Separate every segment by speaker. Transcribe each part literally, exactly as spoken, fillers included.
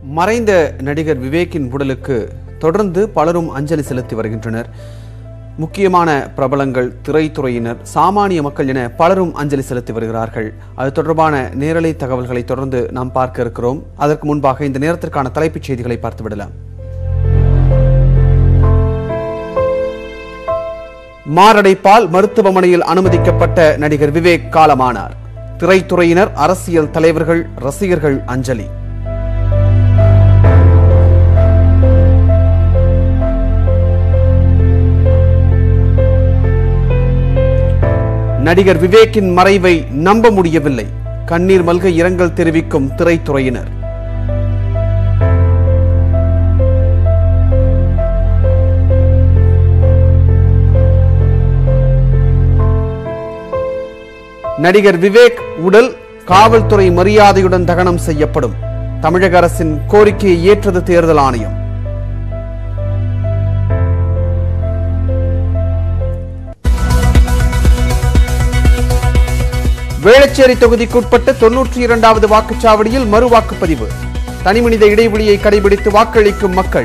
Speaker 1: மறைந்த நடிகர் விவேக்கின் உடலுக்கு தொடர்ந்து பலரும் அஞ்சலி செலுத்தி வருகின்றனர். முக்கியமான பிரபலங்கள், திரைத்துறையினர், சாமானிய மக்கள் என பலரும் அஞ்சலி செலுத்தி வருகிறார்கள். அது தொடர்பான நேரலை தகவல்களை தொடர்ந்து நாம் பார்க்க இருக்கிறோம். அதற்கு முன்பாக இந்த நேரத்திற்கான தலைப்புச் செய்திகளை பார்த்துவிடலாம். மாரடைப்பால் மருத்துவமனையில் அனுமதிக்கப்பட்ட நடிகர் விவேக் காலமானார். திரைத்துறையினர், அரசியல் தலைவர்கள், ரசிகர்கள் அஞ்சலி. நடிகர் விவேக்கின் மறைவை நம்ப முடியவில்லை. கண்ணீர் மல்க இரங்கல் தெரிவிக்கும் திரைத்துறையினர். நடிகர் விவேக் உடல் காவல்துறை மரியாதையுடன் தகனம் செய்யப்படும். தமிழக அரசின் கோரிக்கையை ஏற்றது தேர்தல் ஆணையம். வேளச்சேரி தொகுதிக்குட்பட்ட தொன்னூற்றி இரண்டாவது வாக்குச்சாவடியில் மறு வாக்குப்பதிவு. தனிமனித இடைவெளியை கடைபிடித்து வாக்களிக்கும் மக்கள்.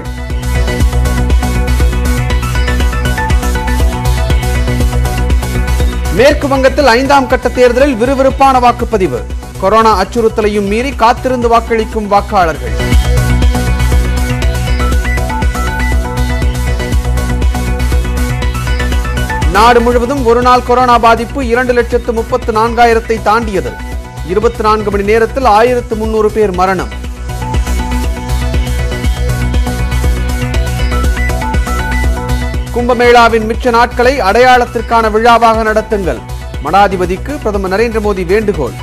Speaker 1: மேற்கு வங்கத்தில் ஐந்தாம் கட்ட தேர்தலில் விறுவிறுப்பான வாக்குப்பதிவு. கொரோனா அச்சுறுத்தலையும் மீறி காத்திருந்து வாக்களிக்கும் வாக்காளர்கள். நாடு முழுவதும் ஒரு நாள் கொரோனா பாதிப்பு இரண்டு லட்சத்து முப்பத்து நான்காயிரத்தை தாண்டியது. இருபத்தி நான்கு மணி நேரத்தில் ஆயிரத்து முன்னூறு பேர் மரணம். கும்பமேளாவின் மிச்ச நாட்களை அடையாளத்திற்கான விழாவாக நடத்துங்கள். மடாதிபதிக்கு பிரதமர் நரேந்திர மோடி வேண்டுகோள்.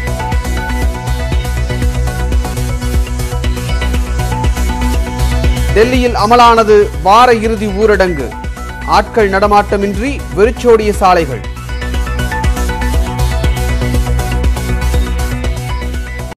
Speaker 1: டெல்லியில் அமலானது வார இறுதி ஊரடங்கு. ஆட்கள் நடமாட்டமின்றி வெறிச்சோடிய சாலைகள்.